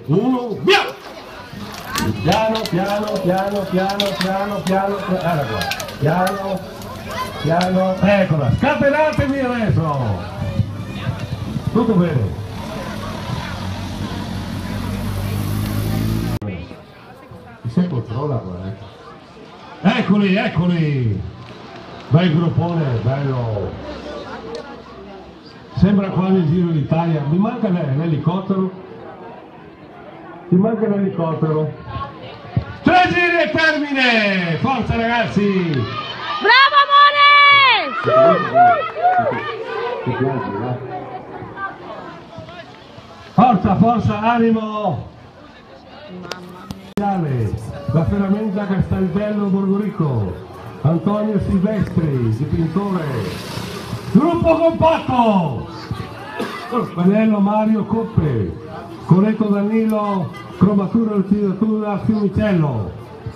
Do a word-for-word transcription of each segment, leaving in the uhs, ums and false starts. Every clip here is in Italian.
uno, via! Piano, piano, piano, piano, piano, piano, piano, qua. Piano, piano, eccola, scatenatevi adesso! Tutto bene? Si controlla qua, eh. Eccoli, eccoli! Bel gruppone, bello! Sembra quasi il Giro d'Italia. Mi manca l'elicottero? Ti manca l'elicottero? Tre giri e termine! Forza ragazzi! Bravo amore! Forza, forza, animo! La ferramenta Castelbello Borgorico, Antonio Silvestri, dipintore. Gruppo compatto! Spinello Mario Coppe, Coletto Danilo, cromatura e utilizzzatura Fiumicello.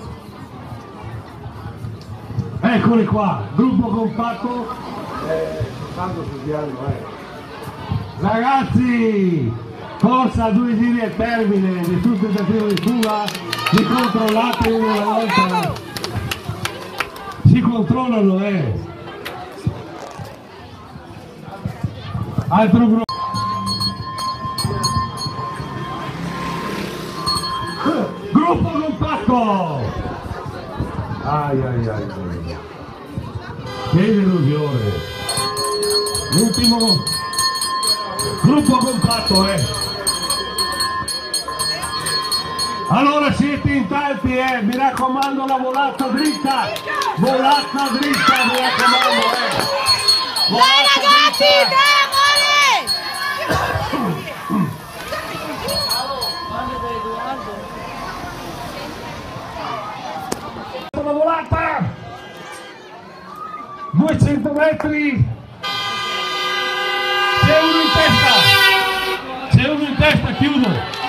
Eccoli qua, gruppo compatto. Eh, eh. Ragazzi, forza, due giri al termine, nessun tentativo di fuga, li controllate una volta. Si controllano, eh. Altro gruppo. Gruppo compatto! Ai ai ai ai. Che delusione! L'ultimo gruppo compatto, eh! Allora siete in tanti, eh! Mi raccomando la volata dritta! Volata dritta, mi raccomando, eh! Dai ragazzi, dai amore! La volata! duecento metri! C'è uno in testa! C'è uno in testa, chiudo!